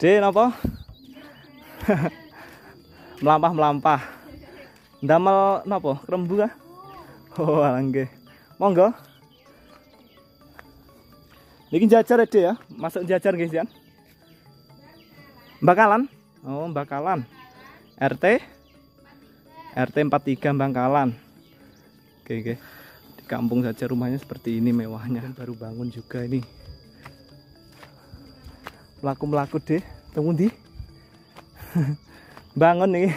De napa? Melampah-melampah. Ndamel napa? Krembu kah? Oh, nggih. Monggo. Niki jajar ya, De ya. Masuk jajar nggih, Jan. Bakalan? Oh, Bakalan. RT 43 Bangkalan. Oke. Di kampung saja rumahnya seperti ini mewahnya. Baru bangun juga ini. Melaku deh, tunggu di. Bangun nih.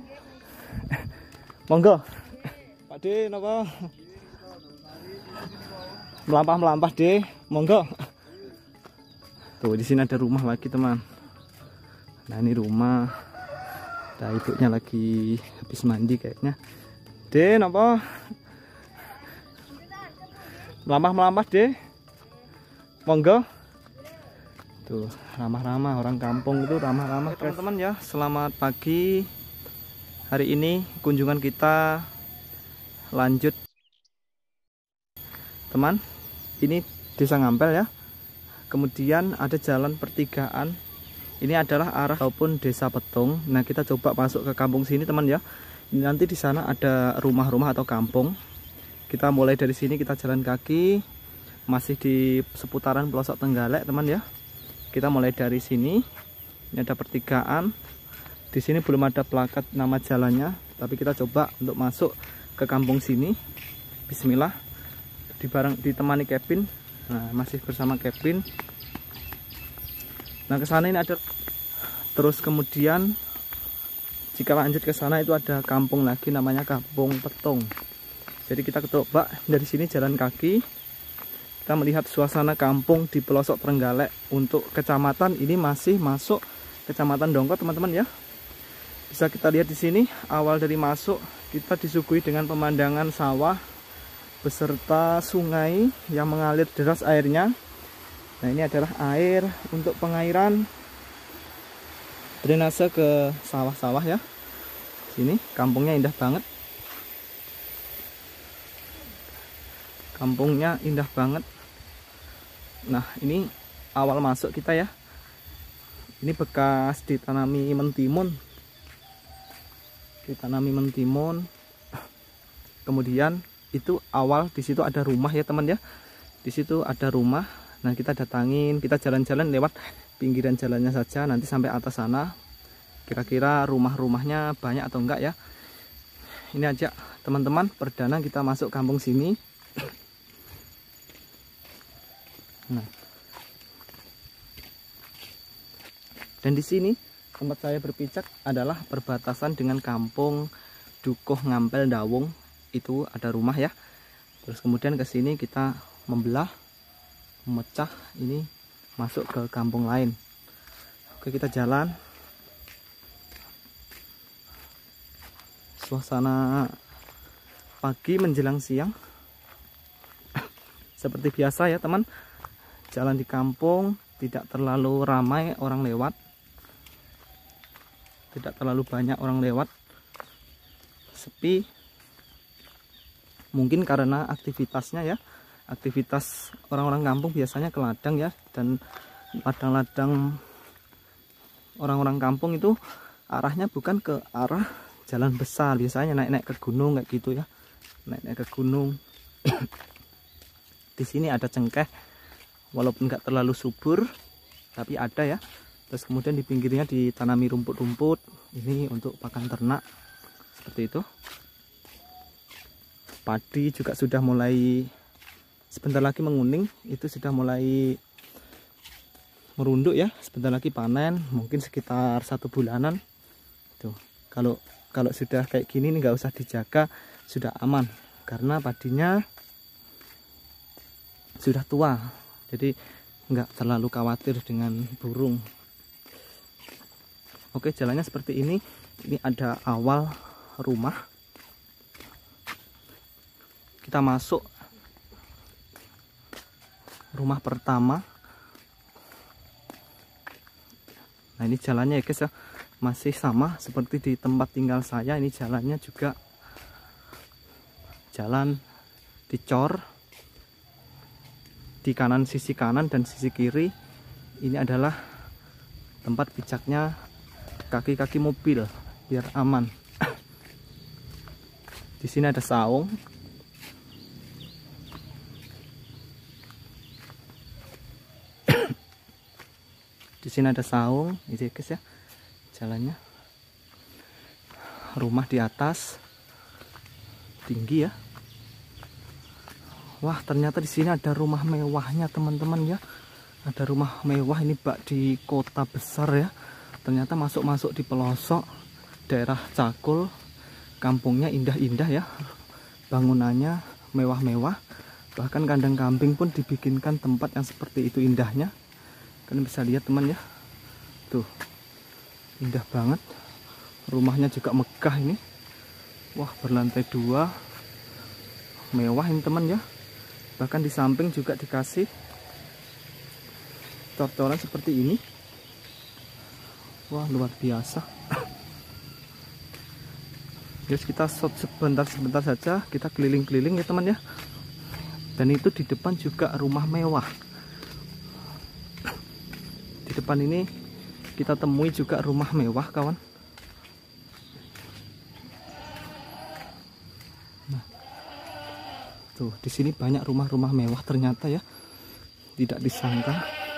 Monggo. Pak De napa? Melampah deh, monggo. Tuh di sini ada rumah lagi, teman. Nah, ini rumah. Nah, ibunya lagi habis mandi kayaknya. De napa? Melampah deh. Monggo. Tuh, ramah-ramah orang kampung itu ramah-ramah. Teman-teman ya, selamat pagi. Hari ini kunjungan kita lanjut. Teman, ini Desa Ngampel ya. Kemudian ada jalan pertigaan. Ini adalah arah ataupun Desa Petung. Nah, kita coba masuk ke kampung sini, teman ya. Ini nanti di sana ada rumah-rumah atau kampung. Kita mulai dari sini, kita jalan kaki. Masih di seputaran pelosok Tenggalek, teman ya. Kita mulai dari sini. Ini ada pertigaan. Di sini belum ada plakat nama jalannya, tapi kita coba untuk masuk ke kampung sini. Bismillah. Ditemani Kevin. Nah, masih bersama Kevin. Nah, ke sana ini ada. Terus kemudian jika lanjut ke sana itu ada kampung lagi namanya Kampung Petung. Jadi kita coba dari sini jalan kaki. Kita melihat suasana kampung di pelosok Trenggalek. Untuk kecamatan ini masih masuk Kecamatan Dongko, teman-teman ya. Bisa kita lihat di sini awal dari masuk kita disuguhi dengan pemandangan sawah beserta sungai yang mengalir deras airnya. Nah, ini adalah air untuk pengairan drainase ke sawah-sawah ya. Sini kampungnya indah banget. Kampungnya indah banget. Nah, ini awal masuk kita ya. Ini bekas ditanami mentimun. Kemudian itu awal di situ ada rumah ya, teman ya. Di situ ada rumah. Nah, kita datangin, kita jalan-jalan lewat pinggiran jalannya saja nanti sampai atas sana. Kira-kira rumah-rumahnya banyak atau enggak ya. Ini aja teman-teman, perdana kita masuk kampung sini. Nah, dan di sini tempat saya berpijak adalah perbatasan dengan kampung Dukuh Ngampel Dawung. Itu ada rumah ya. Terus kemudian ke sini kita memecah ini masuk ke kampung lain. Oke, kita jalan. Suasana pagi menjelang siang. Seperti biasa ya, teman. Jalan di kampung tidak terlalu ramai orang lewat. Tidak terlalu banyak orang lewat. Sepi. Mungkin karena aktivitasnya ya. Aktivitas orang-orang kampung biasanya ke ladang ya. Dan ladang-ladang orang-orang kampung itu arahnya bukan ke arah jalan besar. Biasanya naik-naik ke gunung kayak gitu ya. Naik-naik ke gunung. Di sini ada cengkeh. Walaupun nggak terlalu subur, tapi ada ya. Terus kemudian di pinggirnya ditanami rumput-rumput. Ini untuk pakan ternak. Seperti itu. Padi juga sudah mulai sebentar lagi menguning. Itu sudah mulai merunduk ya. Sebentar lagi panen. Mungkin sekitar 1 bulanan. Tuh. Kalau sudah kayak gini nggak usah dijaga, sudah aman. Karena padinya sudah tua. Jadi nggak terlalu khawatir dengan burung. Oke, jalannya seperti ini. Ini ada awal rumah. Kita masuk rumah pertama. Nah, ini jalannya ya guys ya. Masih sama seperti di tempat tinggal saya. Ini jalannya juga jalan dicor. Di kanan, sisi kanan dan sisi kiri ini adalah tempat pijaknya kaki-kaki mobil biar aman. Di sini ada saung. Di sini ada saung, ini guys ya jalannya. Rumah di atas tinggi ya. Wah, ternyata di sini ada rumah mewahnya teman-teman ya. Ada rumah mewah ini bak di kota besar ya. Ternyata masuk-masuk di pelosok daerah Cakul. Kampungnya indah-indah ya. Bangunannya mewah-mewah. Bahkan kandang kambing pun dibikinkan tempat yang seperti itu indahnya. Kalian bisa lihat teman ya. Tuh. Indah banget. Rumahnya juga megah ini. Wah, berlantai 2. Mewah ini teman ya. Bahkan di samping juga dikasih cor-coran seperti ini. Wah, luar biasa. Jadi kita shot sebentar saja, kita keliling-keliling ya teman ya. Dan itu di depan juga rumah mewah. Di depan ini kita temui juga rumah mewah kawan. Nah, tuh di sini banyak rumah-rumah mewah ternyata ya. Tidak disangka.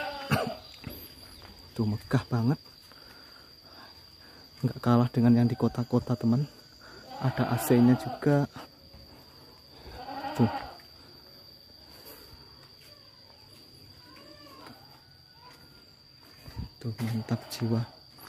Tuh megah banget. Nggak kalah dengan yang di kota-kota teman. Ada AC-nya juga. Tuh. Tuh mantap jiwa.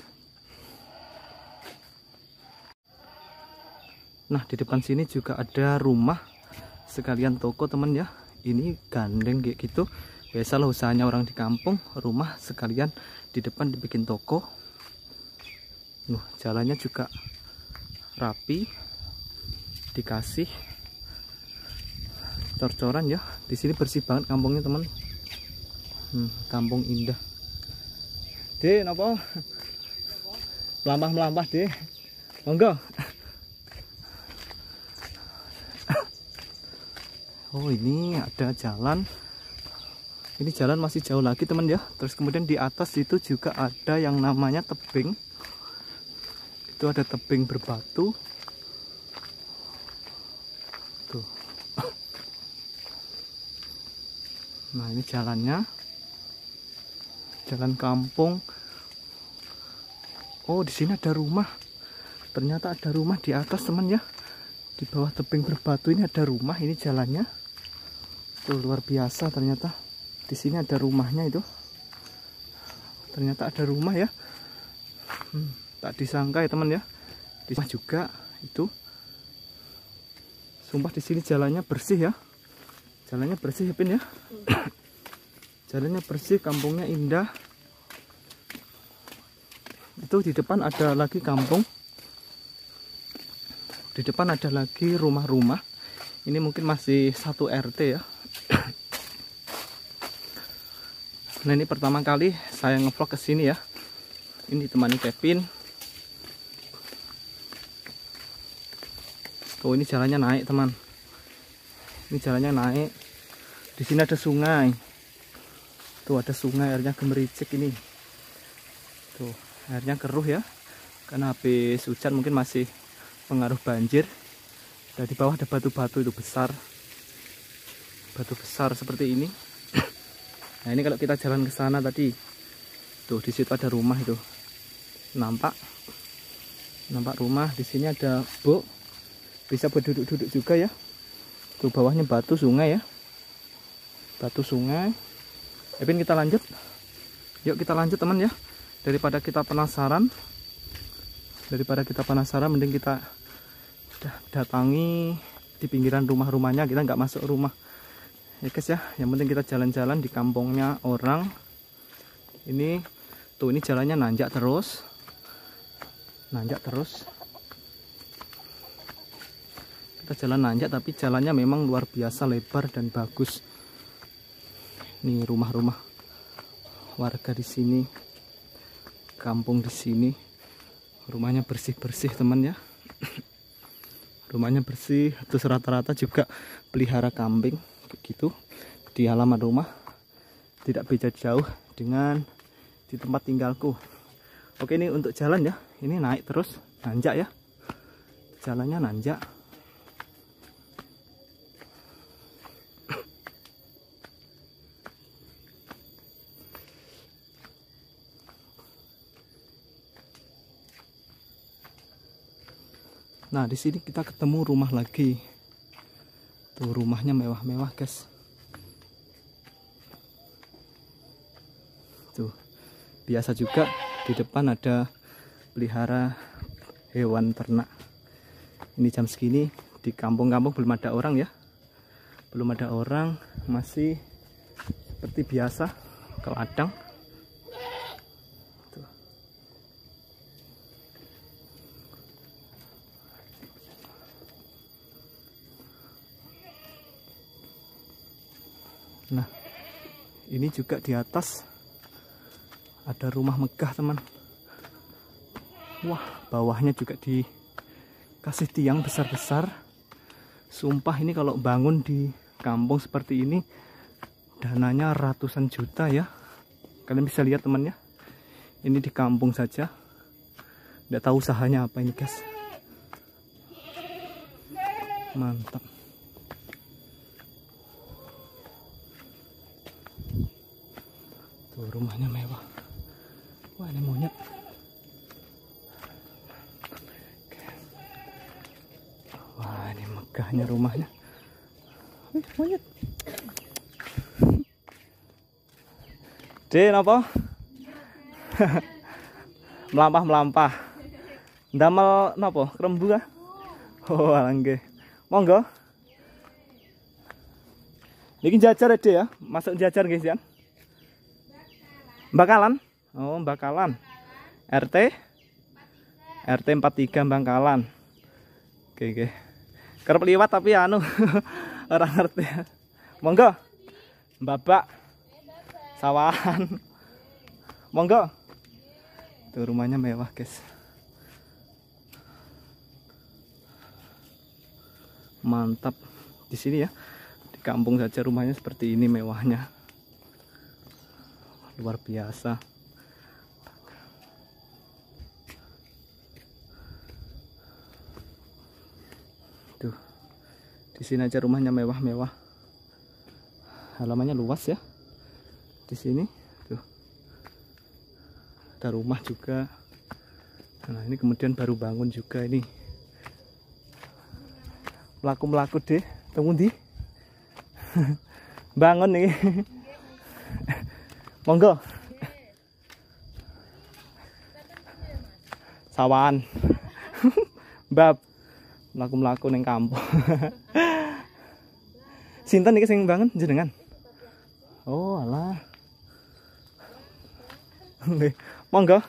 Nah, di depan sini juga ada rumah sekalian toko teman ya. Ini gandeng kayak gitu. Biasalah usahanya orang di kampung, rumah sekalian di depan dibikin toko. Jalannya juga rapi, dikasih cor-coran ya. Di sini bersih banget kampungnya teman. Kampung indah. Dek, napa? Melampah-melampah deh. Monggo. Oh, ini ada jalan. Ini jalan masih jauh lagi teman ya. Terus kemudian di atas itu juga ada yang namanya tebing. Itu ada tebing berbatu. Tuh. Nah, ini jalannya. Jalan kampung. Oh, di sini ada rumah. Ternyata ada rumah di atas teman ya. Di bawah tebing berbatu ini ada rumah. Ini jalannya. Tuh luar biasa ternyata. Di sini ada rumahnya itu. Ternyata ada rumah ya. Tak disangka ya teman ya. Di rumah juga itu. Sumpah di sini jalannya bersih ya. Jalannya bersih ya Pin ya. Jalannya bersih, kampungnya indah. Itu di depan ada lagi kampung. Di depan ada lagi rumah-rumah. Ini mungkin masih satu RT ya. Nah, ini pertama kali saya ngevlog ke sini ya. Ini ditemani Kevin. Oh, ini jalannya naik teman. Ini jalannya naik. Di sini ada sungai. Tuh ada sungai, airnya gemericik ini. Tuh airnya keruh ya. Karena habis hujan mungkin masih pengaruh banjir. Dan di bawah ada batu-batu itu besar. Batu besar seperti ini. Nah, ini kalau kita jalan ke sana tadi. Tuh di situ ada rumah itu. Nampak rumah. Di sini ada buk. Bisa berduduk-duduk juga ya. Tuh bawahnya batu sungai ya. Batu sungai. Epin kita lanjut. Yuk kita lanjut teman ya. Daripada kita penasaran. Mending kita datangi di pinggiran rumah-rumahnya. Kita nggak masuk rumah. Ya guys ya. Yang penting kita jalan-jalan di kampungnya orang. Ini tuh ini jalannya nanjak terus. Kita jalan nanjak tapi jalannya memang luar biasa lebar dan bagus. Ini rumah-rumah warga di sini, kampung di sini. Rumahnya bersih-bersih teman ya. Rumahnya bersih. Terus rata-rata juga pelihara kambing begitu di halaman rumah. Tidak beda jauh dengan di tempat tinggalku. Oke, ini untuk jalan ya. Ini naik terus, nanjak ya. Jalannya nanjak. Nah, di sini kita ketemu rumah lagi. Tuh rumahnya mewah-mewah, guys. Tuh. Biasa juga di depan ada pelihara hewan ternak. Ini jam segini di kampung-kampung belum ada orang ya. Belum ada orang, masih seperti biasa ke ladang. Tuh. Nah, ini juga di atas ada rumah megah, teman. Wah, bawahnya juga dikasih tiang besar-besar. Sumpah, ini kalau bangun di kampung seperti ini dananya ratusan juta ya. Kalian bisa lihat, teman ya. Ini di kampung saja. Nggak tahu usahanya apa ini, guys. Mantap. Tuh rumahnya mewah. Wah, ini monyet. Wah, ini megahnya rumahnya. Monyet. Den apa? Melampah-melampah. Ndamel napa? Krembu kah? Oh, nggih. Monggo. Niki jajar ya, ya. Masuk jajar guys ya. Bakalan. Oh, Bakalan. RT 43 Bangkalan. Oke. Kerep liwat tapi anu orang ngerti. Monggo. Babak. Sawahan. Monggo. Tuh rumahnya mewah, guys. Mantap. Di sini ya. Di kampung saja rumahnya seperti ini mewahnya. Luar biasa. Tuh, di sini aja rumahnya mewah-mewah. Halamannya luas ya. Di sini, tuh, ada rumah juga. Nah, ini kemudian baru bangun juga ini. Melaku-melaku deh, tunggu di. Bangun nih. Monggo. Sawan. Bab. Melaku-melaku neng kampung. Sinten iki sing bangun jenengan? Oh, alah. Nggih. Monggo.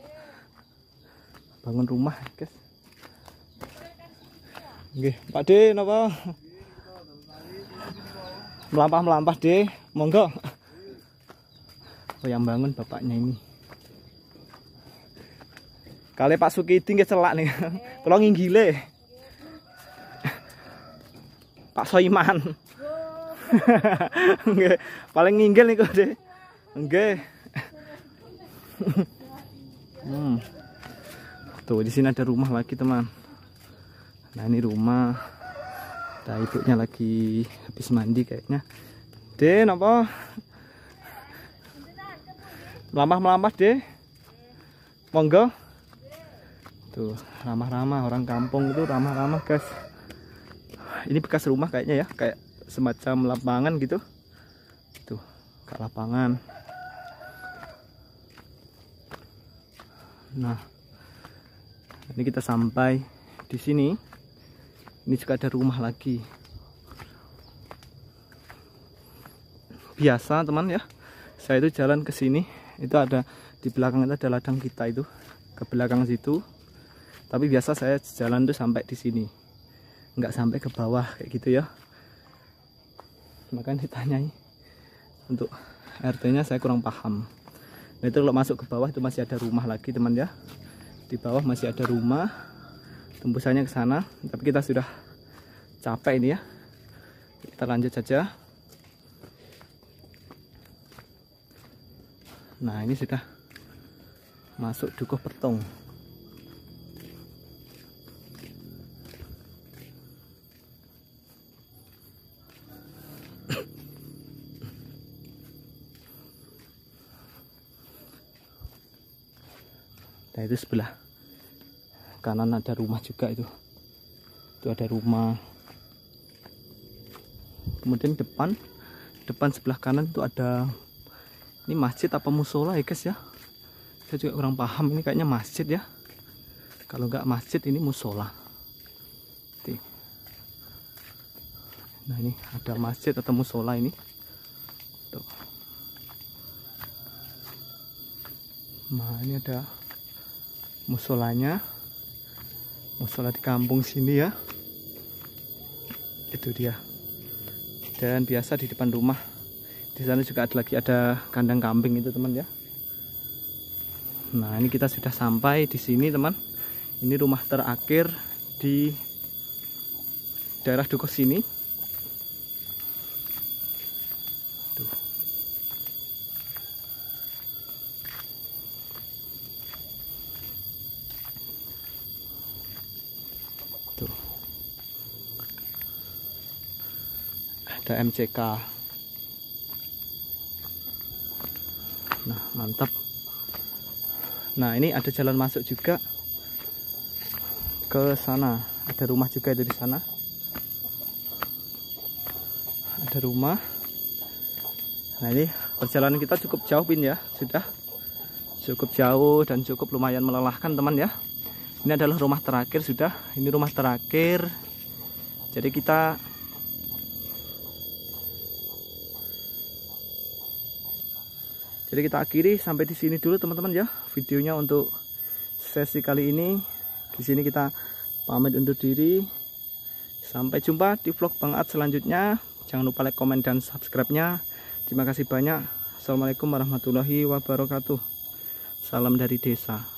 Bangun rumah, guys. Nggih, Pak De napa? Melampah-melampah, De. Monggo. Oh, yang bangun bapaknya ini. Kali Pak Sukidi nggih celak nih. Kula nginggile. Pak Soiman. Nggih, paling nginggil niku, Dek. Nggih. Tuh, di sini ada rumah lagi, teman. Nah, ini rumah. Nah, ibunya lagi habis mandi kayaknya. Dek, napa? Melampah-melampah, Dek. Monggo. Tuh, ramah-ramah, orang kampung itu ramah-ramah, guys. Ini bekas rumah kayaknya ya, kayak semacam lapangan gitu. Tuh, ke lapangan. Nah, ini kita sampai di sini. Ini juga ada rumah lagi. Biasa, teman ya. Saya itu jalan ke sini, itu ada di belakang itu ada ladang kita itu, ke belakang situ. Tapi biasa saya jalan tuh sampai di sini. Nggak sampai ke bawah kayak gitu ya. Makanya ditanyai untuk RT-nya saya kurang paham. Nah, itu kalau masuk ke bawah itu masih ada rumah lagi, teman ya. Di bawah masih ada rumah. Tembusannya ke sana, tapi kita sudah capek ini ya. Kita lanjut saja. Nah, ini sudah masuk Dukuh Petung. Nah itu sebelah kanan ada rumah juga itu ada rumah. Kemudian depan sebelah kanan itu ada, ini masjid apa musola ya guys ya, saya juga kurang paham, ini kayaknya masjid ya, kalau nggak masjid ini musola. Nah ini ada masjid atau musola ini tuh. Nah ini ada musolanya, musola di kampung sini ya, itu dia. Dan biasa di depan rumah di sana juga ada kandang kambing itu teman ya. Nah ini kita sudah sampai di sini teman, ini rumah terakhir di daerah Dukuh sini. Tuh. Tuh. Ada MCK. Nah mantap. Nah ini ada jalan masuk juga ke sana, ada rumah juga ada di sana, ada rumah. Nah ini perjalanan kita cukup jauh Pin ya, sudah cukup jauh dan cukup lumayan melelahkan teman ya. Ini adalah rumah terakhir sudah, ini rumah terakhir. Jadi kita akhiri sampai di sini dulu teman-teman ya videonya untuk sesi kali ini. Di sini kita pamit undur diri. Sampai jumpa di vlog Bang Ad selanjutnya. Jangan lupa like, komen, dan subscribe-nya. Terima kasih banyak. Assalamualaikum warahmatullahi wabarakatuh. Salam dari desa.